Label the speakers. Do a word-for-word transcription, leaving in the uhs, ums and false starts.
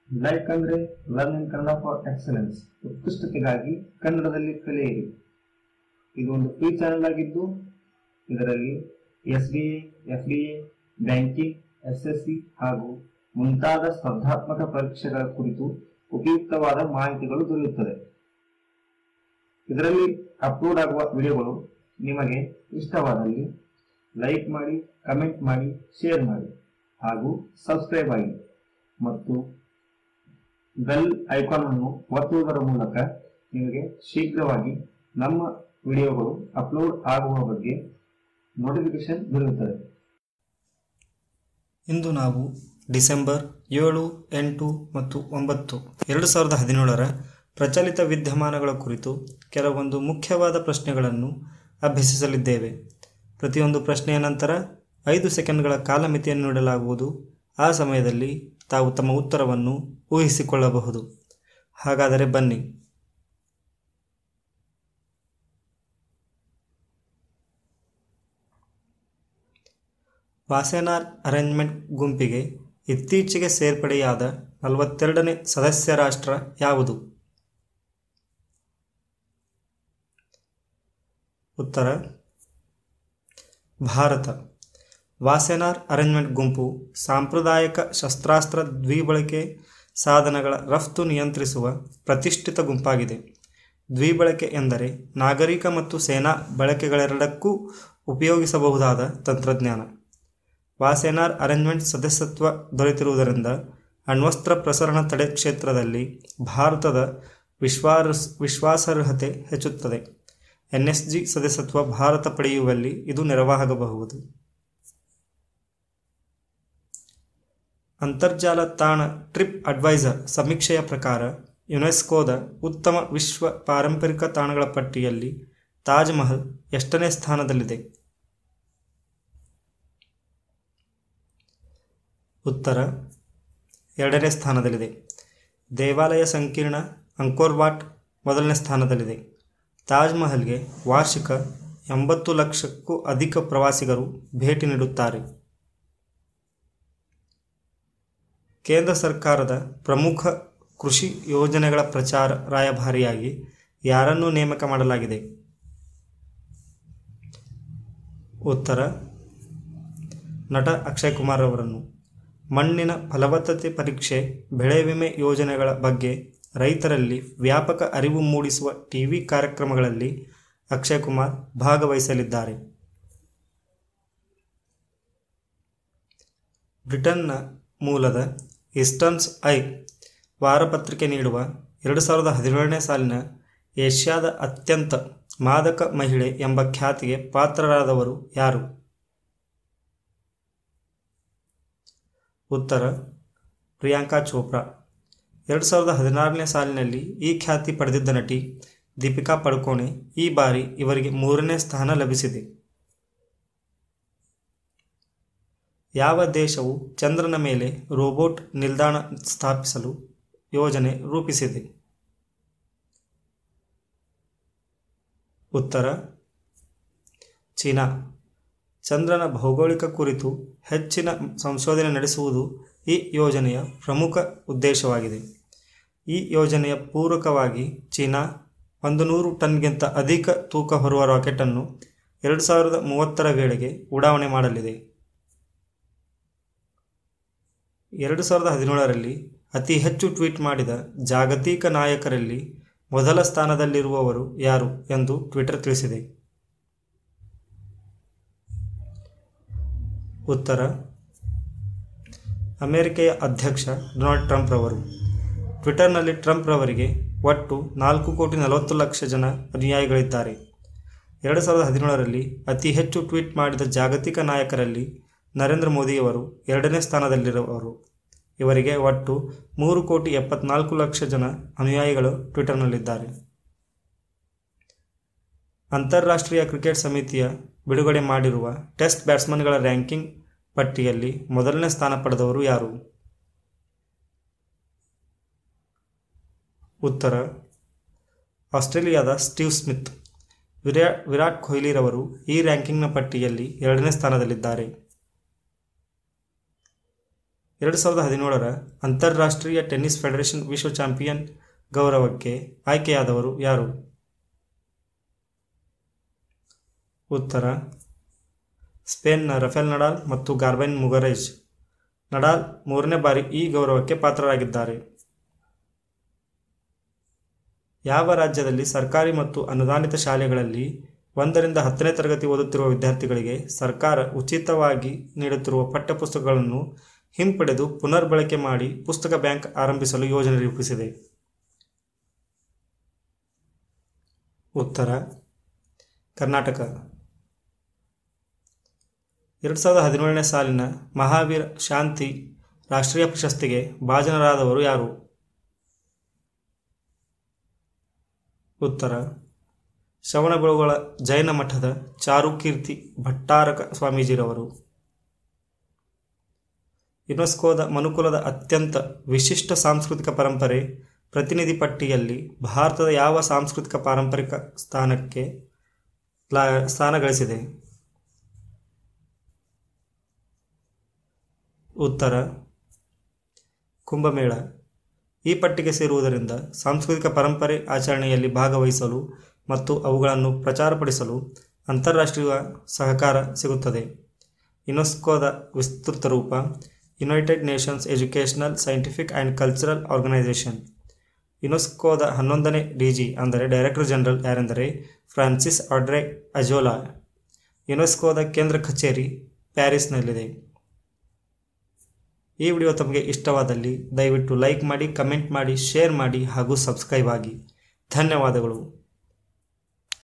Speaker 1: Like ಅಂದ್ರೆ learn in Kannada for excellence, ಉತ್ಕೃಷ್ಟತೆಗಾಗಿ ಕನ್ನಡದಲ್ಲಿ ಕಲಿಯಿರಿ. ಇದು ಒಂದು ಫ್ರೀ ಚಾನೆಲ್ ಆಗಿದ್ದು ಇದರಲ್ಲಿ S D A, F D A, banking, S S C ಹಾಗೂ ಮುಂತಾದ ಸ್ಪರ್ಧಾತ್ಮಕ ಪರೀಕ್ಷೆಗಳ ಕುರಿತು ಉಪಯುಕ್ತವಾದ ಮಾಹಿತಿಗಳು ದೊರೆಯುತ್ತದೆ. ಇದರಲ್ಲಿ ಅಪ್ಲೋಡ್ ಆಗುವ ವಿಡಿಯೋಗಳು ನಿಮಗೆ ಇಷ್ಟವಾದಲ್ಲಿ ಲೈಕ್ ಮಾಡಿ, ಕಮೆಂಟ್ ಮಾಡಿ, ಶೇರ್ ಮಾಡಿ ಹಾಗೂ ಸಬ್ಸ್ಕ್ರೈಬ್ ಆಗಿ ಮತ್ತು ಬೆಲ್ ಐಕಾನ್ ಅನ್ನು ಒತ್ತುವುದರ ಮೂಲಕ ನಿಮಗೆ ಶೀಘ್ರವಾಗಿ ನಮ್ಮ ವಿಡಿಯೋಗಳು ಅಪ್ಲೋಡ್ ಆಗುವ ಬಗ್ಗೆ ನೋಟಿಫಿಕೇಶನ್ ದೊರೆಯುತ್ತದೆ.
Speaker 2: ಇಂದು ನಾವು ಡಿಸೆಂಬರ್ ಏಳು, ಎಂಟು ಮತ್ತು ಒಂಬತ್ತು ಎರಡು ಸಾವಿರದ ಹದಿನೇಳರ ಪ್ರಚಲಿತ ವಿದ್ಯಮಾನಗಳ ಕುರಿತು ಕೆಲವೊಂದು ಮುಖ್ಯವಾದ ಪ್ರಶ್ನೆಗಳನ್ನು ಅಭ್ಯಸಿಸಲಿದ್ದೇವೆ. ಪ್ರತಿಯೊಂದು ಪ್ರಶ್ನೆಯ ನಂತರ ಐದು ಸೆಕೆಂಡ್ಗಳ ಕಾಲಮಿತಿಯನ್ನು ನೀಡಲಾಗುವುದು. ಆ ಸಮಯದಲ್ಲಿ ತಾವು ತಮ್ಮ ಉತ್ತರವನ್ನು ಊಹಿಸಿಕೊಳ್ಳಬಹುದು. ಹಾಗಾದರೆ ಬನ್ನಿ. ವಾಸೆನಾರ್ ಅರೇಂಜ್ಮೆಂಟ್ ಗುಂಪಿಗೆ ಇತ್ತೀಚೆಗೆ ಸೇರ್ಪಡೆಯಾದ ನಲವತ್ತೆರಡನೇ ಸದಸ್ಯ ರಾಷ್ಟ್ರ ಯಾವುದು? ಉತ್ತರ ಭಾರತ. ವಾಸೆನಾರ್ ಅರೇಂಜ್ಮೆಂಟ್ ಗುಂಪು ಸಾಂಪ್ರದಾಯಿಕ ಶಸ್ತ್ರಾಸ್ತ್ರ ದ್ವಿಬಳಕೆ ಸಾಧನಗಳ ರಫ್ತು ನಿಯಂತ್ರಿಸುವ ಪ್ರತಿಷ್ಠಿತ ಗುಂಪಾಗಿದೆ. ದ್ವಿಬಳಕೆ ಎಂದರೆ ನಾಗರಿಕ ಮತ್ತು ಸೇನಾ ಬಳಕೆಗಳೆರಡಕ್ಕೂ ಉಪಯೋಗಿಸಬಹುದಾದ ತಂತ್ರಜ್ಞಾನ. ವಾಸೆನಾರ್ ಅರೇಂಜ್ಮೆಂಟ್ ಸದಸ್ಯತ್ವ ದೊರೆತಿರುವುದರಿಂದ ಅಣ್ವಸ್ತ್ರ ಪ್ರಸರಣ ತಡೆ ಕ್ಷೇತ್ರದಲ್ಲಿ ಭಾರತದ ವಿಶ್ವಾಸ್ ವಿಶ್ವಾಸಾರ್ಹತೆ ಹೆಚ್ಚುತ್ತದೆ. ಎನ್ ಎಸ್ ಜಿ ಸದಸ್ಯತ್ವ ಭಾರತ ಪಡೆಯುವಲ್ಲಿ ಇದು ನೆರವಾಗಬಹುದು. ಅಂತರ್ಜಾಲ ತಾಣ ಟ್ರಿಪ್ ಅಡ್ವೈಸರ್ ಸಮೀಕ್ಷೆಯ ಪ್ರಕಾರ ಯುನೆಸ್ಕೋದ ಉತ್ತಮ ವಿಶ್ವ ಪಾರಂಪರಿಕ ತಾಣಗಳ ಪಟ್ಟಿಯಲ್ಲಿ ತಾಜ್ ಮಹಲ್ ಎಷ್ಟನೇ ಸ್ಥಾನದಲ್ಲಿದೆ? ಉತ್ತರ ಎರಡನೇ ಸ್ಥಾನದಲ್ಲಿದೆ. ದೇವಾಲಯ ಸಂಕೀರ್ಣ ಅಂಕೋರ್ ವಾಟ್ ಮೊದಲನೇ ಸ್ಥಾನದಲ್ಲಿದೆ. ತಾಜ್ ಮಹಲ್ಗೆ ವಾರ್ಷಿಕ ಎಂಬತ್ತು ಲಕ್ಷಕ್ಕೂ ಅಧಿಕ ಪ್ರವಾಸಿಗರು ಭೇಟಿ ನೀಡುತ್ತಾರೆ. ಕೇಂದ್ರ ಸರ್ಕಾರದ ಪ್ರಮುಖ ಕೃಷಿ ಯೋಜನೆಗಳ ಪ್ರಚಾರ ರಾಯಭಾರಿಯಾಗಿ ಯಾರನ್ನು ನೇಮಕ ಮಾಡಲಾಗಿದೆ? ಉತ್ತರ ನಟ ಅಕ್ಷಯ್ ಕುಮಾರ್ ಅವರನ್ನು. ಮಣ್ಣಿನ ಫಲವತ್ತತೆ ಪರೀಕ್ಷೆ, ಬೆಳೆ ವಿಮೆ ಯೋಜನೆಗಳ ಬಗ್ಗೆ ರೈತರಲ್ಲಿ ವ್ಯಾಪಕ ಅರಿವು ಮೂಡಿಸುವ ಟಿವಿ ಕಾರ್ಯಕ್ರಮಗಳಲ್ಲಿ ಅಕ್ಷಯ್ ಕುಮಾರ್ ಭಾಗವಹಿಸಲಿದ್ದಾರೆ. ಬ್ರಿಟನ್ನ ಮೂಲದ ಈಸ್ಟರ್ನ್ಸ್ ಐ ವಾರಪತ್ರಿಕೆ ನೀಡುವ ಎರಡು ಸಾವಿರದ ಹದಿನೇಳನೇ ಸಾಲಿನ ಏಷ್ಯಾದ ಅತ್ಯಂತ ಮಾದಕ ಮಹಿಳೆ ಎಂಬ ಖ್ಯಾತಿಗೆ ಪಾತ್ರರಾದವರು ಯಾರು? ಉತ್ತರ ಪ್ರಿಯಾಂಕಾ ಚೋಪ್ರಾ. ಎರಡು ಸಾವಿರದ ಹದಿನಾರನೇ ಸಾಲಿನಲ್ಲಿ ಈ ಖ್ಯಾತಿ ಪಡೆದಿದ್ದ ನಟಿ ದೀಪಿಕಾ ಪಡುಕೋಣೆ. ಈ ಬಾರಿ ಇವರಿಗೆ ಮೂರನೇ ಸ್ಥಾನ ಲಭಿಸಿದೆ. ಯಾವ ದೇಶವು ಚಂದ್ರನ ಮೇಲೆ ರೋಬೋಟ್ ನಿಲ್ದಾಣ ಸ್ಥಾಪಿಸಲು ಯೋಜನೆ ರೂಪಿಸಿದೆ? ಉತ್ತರ ಚೀನಾ. ಚಂದ್ರನ ಭೌಗೋಳಿಕ ಕುರಿತು ಹೆಚ್ಚಿನ ಸಂಶೋಧನೆ ನಡೆಸುವುದು ಈ ಯೋಜನೆಯ ಪ್ರಮುಖ ಉದ್ದೇಶವಾಗಿದೆ. ಈ ಯೋಜನೆಯ ಪೂರಕವಾಗಿ ಚೀನಾ ಒಂದು ನೂರು ಟನ್ಗಿಂತ ಅಧಿಕ ತೂಕ ಹೊರುವ ರಾಕೆಟನ್ನು ಎರಡು ಸಾವಿರದ ಮೂವತ್ತರ ವೇಳೆಗೆ ಉಡಾವಣೆ ಮಾಡಲಿದೆ. ಎರಡು ಸಾವಿರದ ಹದಿನೇಳರಲ್ಲಿ ಅತಿ ಹೆಚ್ಚು ಟ್ವೀಟ್ ಮಾಡಿದ ಜಾಗತಿಕ ನಾಯಕರಲ್ಲಿ ಮೊದಲ ಸ್ಥಾನದಲ್ಲಿರುವವರು ಯಾರು ಎಂದು ಟ್ವಿಟರ್ ತಿಳಿಸಿದೆ. ಉತ್ತರ ಅಮೆರಿಕೆಯ ಅಧ್ಯಕ್ಷ ಡೊನಾಲ್ಡ್ ಟ್ರಂಪ್ ರವರು. ಟ್ವಿಟರ್ನಲ್ಲಿ ಟ್ರಂಪ್ ರವರಿಗೆ ಒಟ್ಟು ನಾಲ್ಕು ಕೋಟಿ ನಲವತ್ತು ಲಕ್ಷ ಜನ ಅನುಯಾಯಿಗಳಿದ್ದಾರೆ. ಎರಡು ಸಾವಿರದ ಹದಿನೇಳರಲ್ಲಿ ಅತಿ ಹೆಚ್ಚು ಟ್ವೀಟ್ ಮಾಡಿದ ಜಾಗತಿಕ ನಾಯಕರಲ್ಲಿ ನರೇಂದ್ರ ಮೋದಿಯವರು ಎರಡನೇ ಸ್ಥಾನದಲ್ಲಿರುವವರು. ಇವರಿಗೆ ಒಟ್ಟು ಮೂರು ಕೋಟಿ ಎಪ್ಪತ್ನಾಲ್ಕು ಲಕ್ಷ ಜನ ಅನುಯಾಯಿಗಳು ಟ್ವಿಟರ್ನಲ್ಲಿದ್ದಾರೆ. ಅಂತಾರಾಷ್ಟ್ರೀಯ ಕ್ರಿಕೆಟ್ ಸಮಿತಿಯ ಬಿಡುಗಡೆ ಮಾಡಿರುವ ಟೆಸ್ಟ್ ಬ್ಯಾಟ್ಸ್ಮನ್ಗಳ ರ್ಯಾಂಕಿಂಗ್ ಪಟ್ಟಿಯಲ್ಲಿ ಮೊದಲನೇ ಸ್ಥಾನ ಪಡೆದವರು ಯಾರು? ಉತ್ತರ ಆಸ್ಟ್ರೇಲಿಯಾದ ಸ್ಟೀವ್ ಸ್ಮಿತ್. ವಿರಾ ವಿರಾಟ್ ಕೊಹ್ಲಿರವರು ಈ ರ್ಯಾಂಕಿಂಗ್ನ ಪಟ್ಟಿಯಲ್ಲಿ ಎರಡನೇ ಸ್ಥಾನದಲ್ಲಿದ್ದಾರೆ. ಎರಡು ಸಾವಿರದ ಹದಿನೇಳರ ಅಂತಾರಾಷ್ಟ್ರೀಯ ಟೆನ್ನಿಸ್ ಫೆಡರೇಷನ್ ವಿಶ್ವ ಚಾಂಪಿಯನ್ ಗೌರವಕ್ಕೆ ಆಯ್ಕೆಯಾದವರು ಯಾರು? ಉತ್ತರ ಸ್ಪೇನ್ನ ರಫೆಲ್ ನಡಾಲ್ ಮತ್ತು ಗಾರ್ಬಿನ್ ಮುಗುರುಜಾ. ನಡಾಲ್ ಮೂರನೇ ಬಾರಿ ಈ ಗೌರವಕ್ಕೆ ಪಾತ್ರರಾಗಿದ್ದಾರೆ. ಯಾವ ರಾಜ್ಯದಲ್ಲಿ ಸರ್ಕಾರಿ ಮತ್ತು ಅನುದಾನಿತ ಶಾಲೆಗಳಲ್ಲಿ ಒಂದರಿಂದ ಹತ್ತನೇ ತರಗತಿ ಓದುತ್ತಿರುವ ವಿದ್ಯಾರ್ಥಿಗಳಿಗೆ ಸರ್ಕಾರ ಉಚಿತವಾಗಿ ನೀಡುತ್ತಿರುವ ಪಠ್ಯಪುಸ್ತಕಗಳನ್ನು ಹಿಂಪಡೆದು ಪುನರ್ಬಳಕೆ ಮಾಡಿ ಪುಸ್ತಕ ಬ್ಯಾಂಕ್ ಆರಂಭಿಸಲು ಯೋಜನೆ ರೂಪಿಸಿದೆ? ಉತ್ತರ ಕರ್ನಾಟಕ. ಎರಡು ಸಾವಿರದ ಹದಿನೇಳನೇ ಸಾಲಿನ ಮಹಾವೀರ ಶಾಂತಿ ರಾಷ್ಟ್ರೀಯ ಪ್ರಶಸ್ತಿಗೆ ಭಾಜನರಾದವರು ಯಾರು? ಉತ್ತರ ಶ್ರವಣಬೆಳಗೊಳ ಜೈನ ಮಠದ ಚಾರುಕೀರ್ತಿ ಭಟ್ಟಾರಕ ಸ್ವಾಮೀಜಿರವರು. ಯುನೆಸ್ಕೋದ ಮನುಕುಲದ ಅತ್ಯಂತ ವಿಶಿಷ್ಟ ಸಾಂಸ್ಕೃತಿಕ ಪರಂಪರೆ ಪ್ರತಿನಿಧಿ ಪಟ್ಟಿಯಲ್ಲಿ ಭಾರತದ ಯಾವ ಸಾಂಸ್ಕೃತಿಕ ಪಾರಂಪರಿಕ ಸ್ಥಾನಕ್ಕೆ ಸ್ಥಾನ ಗಳಿಸಿದೆ? ಉತ್ತರ ಕುಂಭಮೇಳ. ಈ ಪಟ್ಟಿಗೆ ಸೇರುವುದರಿಂದ ಸಾಂಸ್ಕೃತಿಕ ಪರಂಪರೆ ಆಚರಣೆಯಲ್ಲಿ ಭಾಗವಹಿಸಲು ಮತ್ತು ಅವುಗಳನ್ನು ಪ್ರಚಾರಪಡಿಸಲು ಅಂತಾರಾಷ್ಟ್ರೀಯ ಸಹಕಾರ ಸಿಗುತ್ತದೆ. ಯುನೆಸ್ಕೋದ ವಿಸ್ತೃತ ರೂಪ United Nations Educational, Scientific and Cultural Organization. ಯುನೆಸ್ಕೋದ ಹನ್ನೊಂದನೇ ಡಿಜಿ ಅಂದರೆ ಡೈರೆಕ್ಟರ್ ಜನರಲ್ ಯಾರೆಂದರೆ ಫ್ರಾನ್ಸಿಸ್ ಆಡ್ರೆ ಅಜೋಲಾ. ಯುನೆಸ್ಕೋದ ಕೇಂದ್ರ ಕಚೇರಿ ಪ್ಯಾರಿಸ್ನಲ್ಲಿದೆ. ಈ ವಿಡಿಯೋ ತಮಗೆ ಇಷ್ಟವಾದಲ್ಲಿ ದಯವಿಟ್ಟು ಲೈಕ್ ಮಾಡಿ, ಕಮೆಂಟ್ ಮಾಡಿ, ಶೇರ್ ಮಾಡಿ ಹಾಗೂ ಸಬ್ಸ್ಕ್ರೈಬ್ ಆಗಿ. ಧನ್ಯವಾದಗಳು.